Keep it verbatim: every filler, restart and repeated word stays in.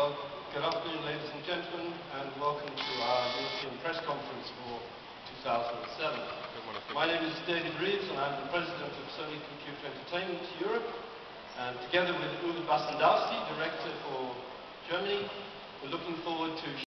Well, good afternoon, ladies and gentlemen, and welcome to our European Press Conference for two thousand seven. My name is David Reeves, and I'm the President of Sony Computer Entertainment Europe. And together with Uwe Bassendowski, Director for Germany, we're looking forward to